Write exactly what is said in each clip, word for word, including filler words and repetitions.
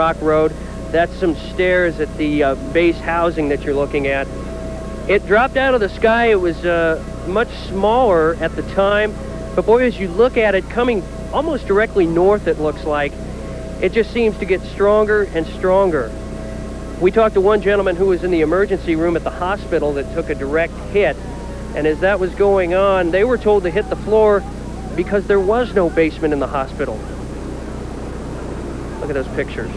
rock road. That's some stairs at the uh, base housing that you're looking at. It dropped out of the sky. It was uh, much smaller at the time, but boy, as you look at it coming almost directly north, it looks like, it just seems to get stronger and stronger. We talked to one gentleman who was in the emergency room at the hospital that took a direct hit, and as that was going on, they were told to hit the floor because there was no basement in the hospital. Look at those pictures.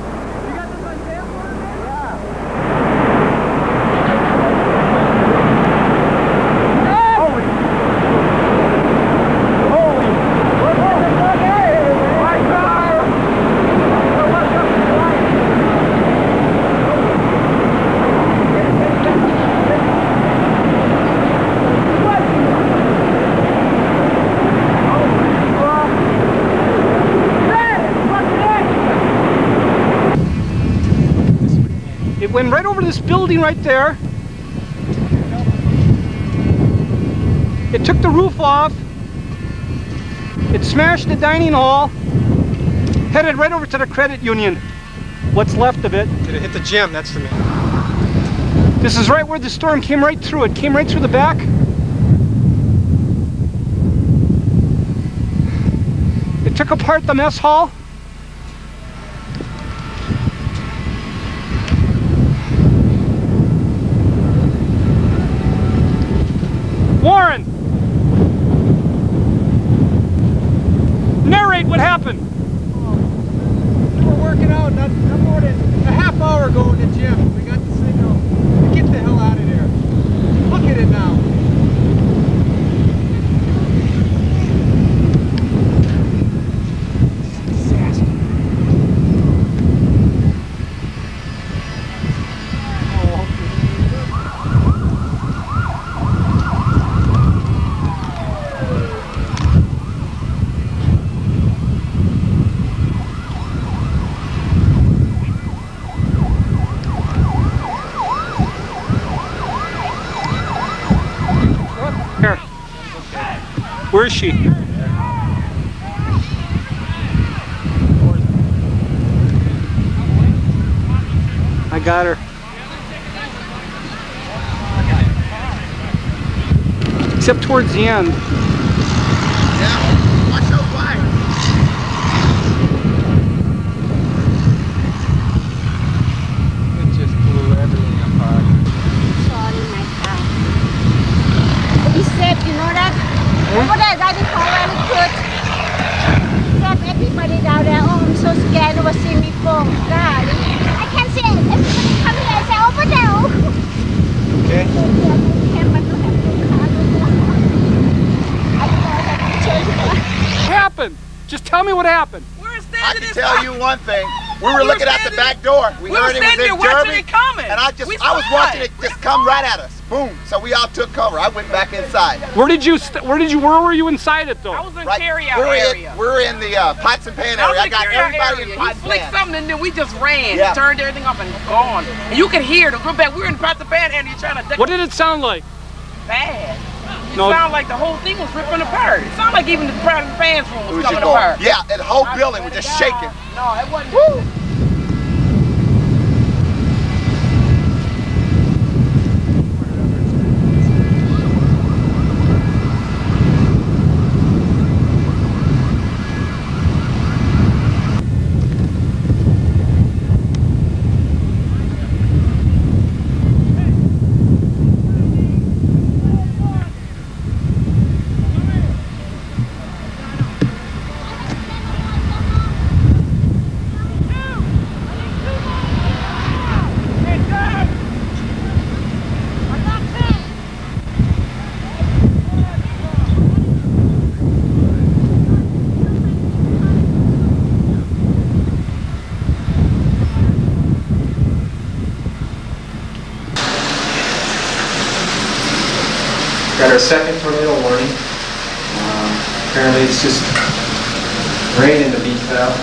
Went right over this building right there. It took the roof off. It smashed the dining hall. Headed right over to the credit union. What's left of it. Did it hit the gym? That's the main. This is right where the storm came right through. It came right through the back. It took apart the mess hall. Warren! Narrate what happened. We were working out not, not more than a half hour ago in the gym. We got the signal to get the hell out of there. Look at it now. Where is she? I got her. Except towards the end. Yeah, watch out wide. It just blew everything apart. Sorry, my car. Be safe, you know that? Over there, Daddy called really good. Got everybody down there. Oh, I'm so scared. They will see me fall. God, I can't see it. Everybody come here and say, over there. Okay. What happened? Just tell me what happened. I can tell you one thing. We were looking out the back door. We, we heard it was in Derby, and I just I was watching it just come right at us. Boom! So we all took cover. I went back inside. Where did you? St where did you? Where were you inside it though? I was in right, carry-out we're area. In, we're in the uh, pots and pan area. I, I got everybody area. in pots and flicked pan. something and then we just ran. Yeah. Turned everything up and gone. And you could hear the real bad. We were in pots and pan area trying to. What did it sound like? Bad. It No. sounded like the whole thing was ripping apart. It sounded like even the private fans room was, was coming going, apart. yeah, the whole building was just shaking. No, it wasn't. Woo! Got our second tornado warning. Um, apparently it's just rain in the beach valve.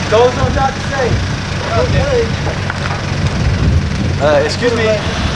Those are not the same. Okay. Uh, excuse me.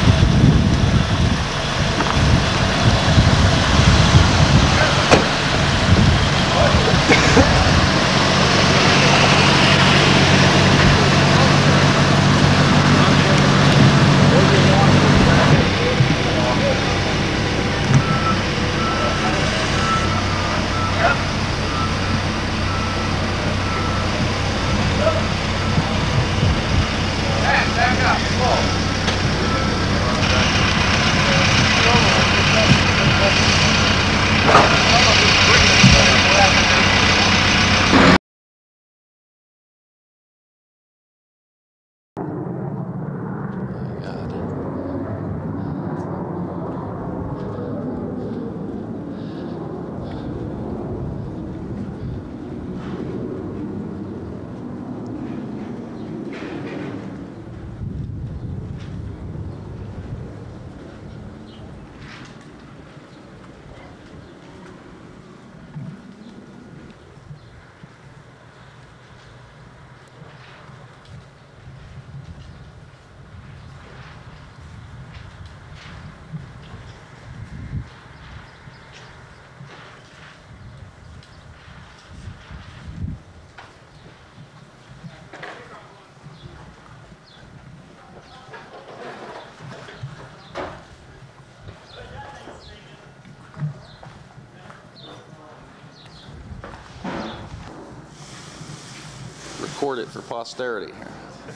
Record it for posterity here.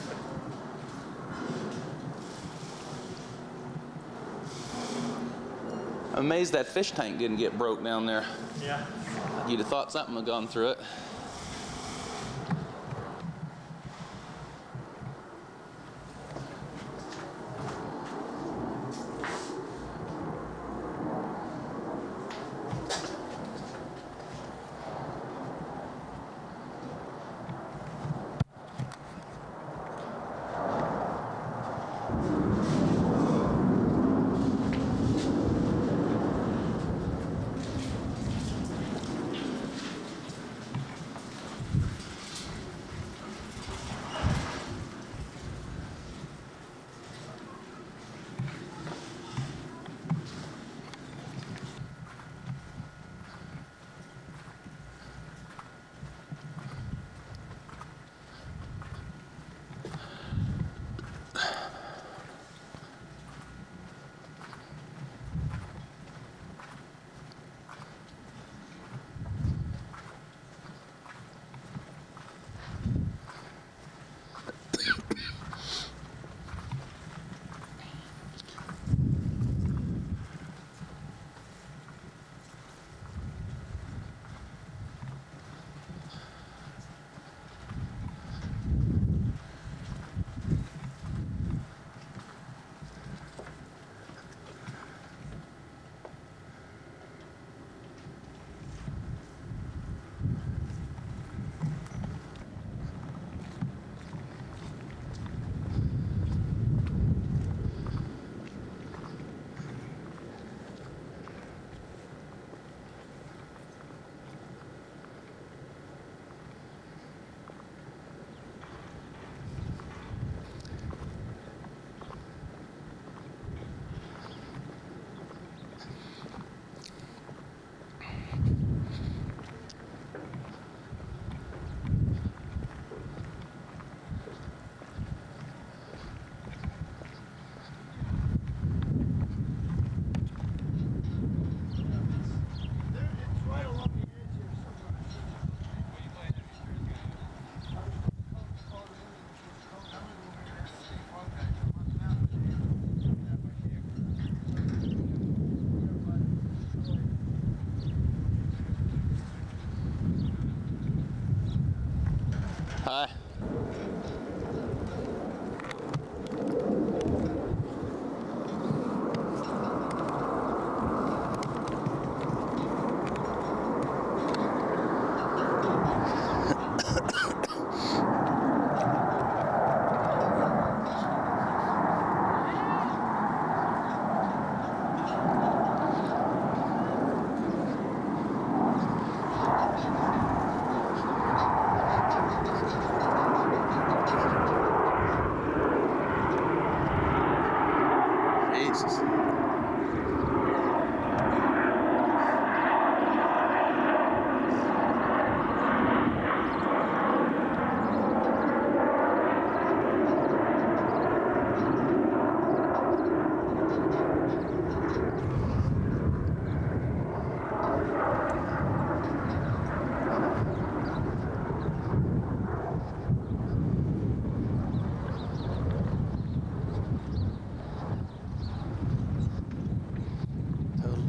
I'm amazed that fish tank didn't get broke down there. Yeah. You'd have thought something had gone through it.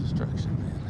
destruction, man.